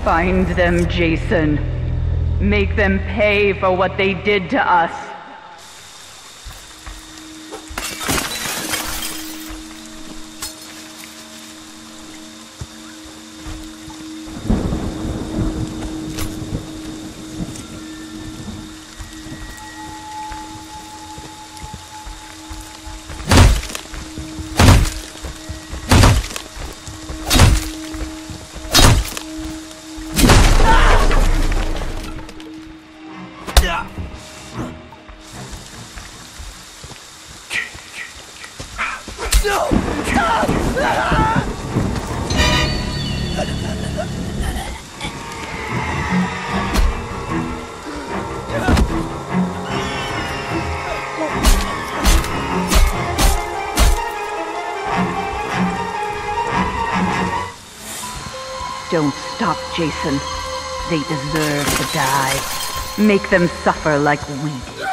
Find them, Jason. Make them pay for what they did to us. Don't stop, Jason. They deserve to die. Make them suffer like we did.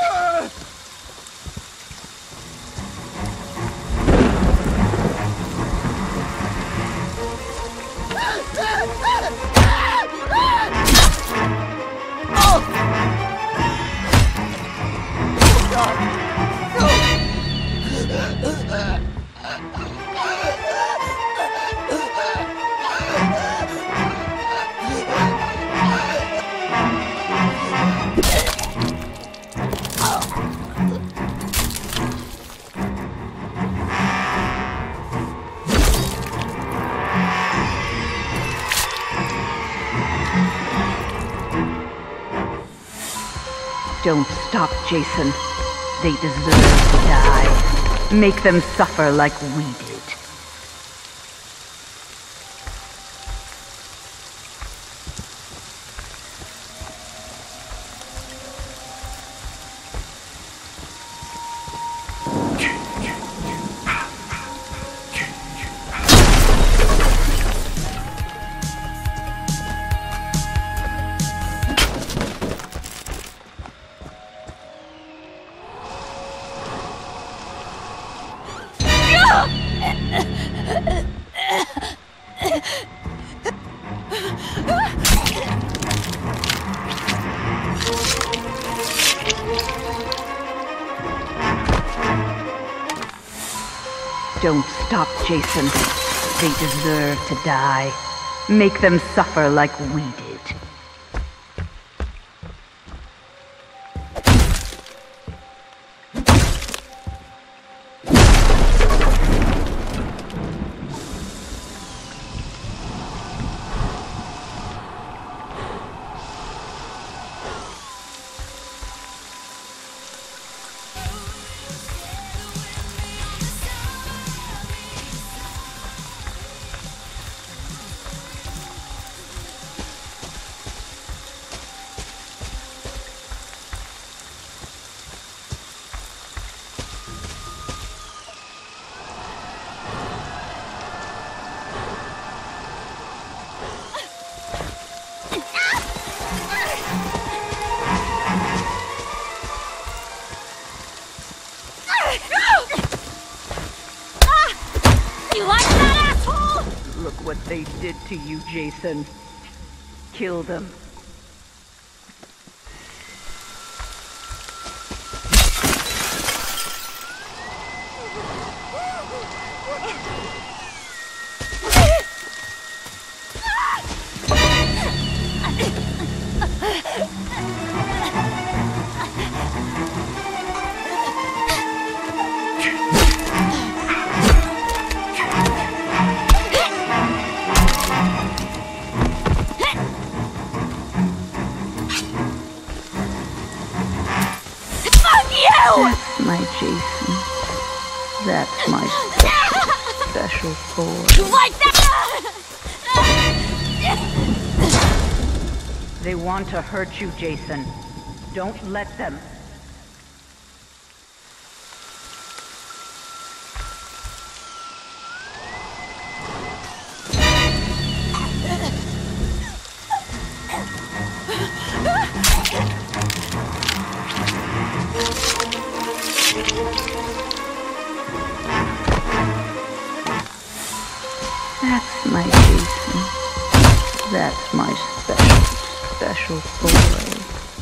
Don't stop, Jason. They deserve to die. Make them suffer like we did. Don't stop, Jason. They deserve to die. Make them suffer like we did. What they did to you, Jason. Kill them. That's my Jason. That's my special boy. You like that? They want to hurt you, Jason. Don't let them. That's my Jason. That's my special boy.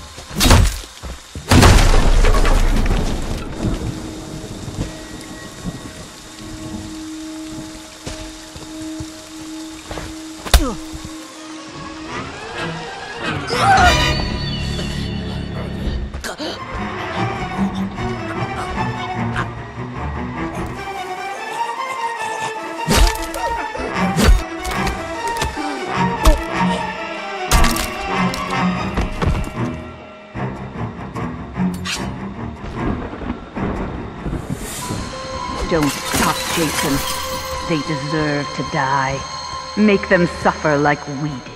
Don't stop, Jason. They deserve to die. Make them suffer like we did.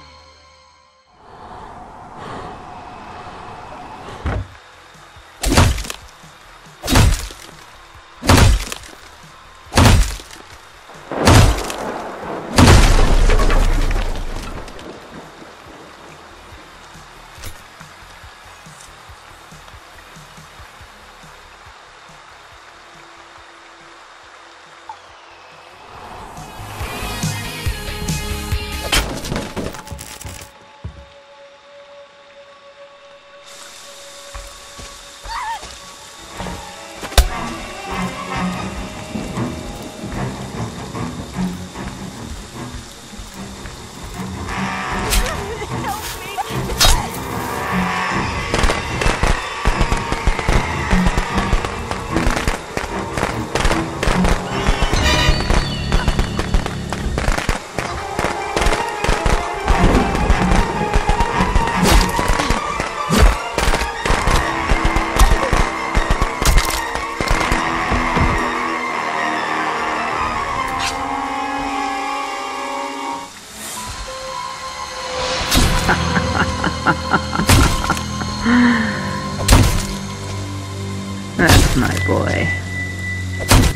That's my boy.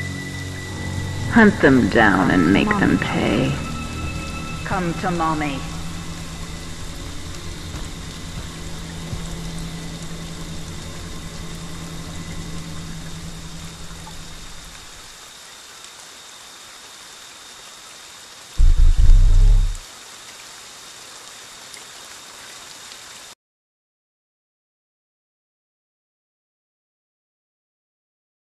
Hunt them down and make them pay. Come to mommy.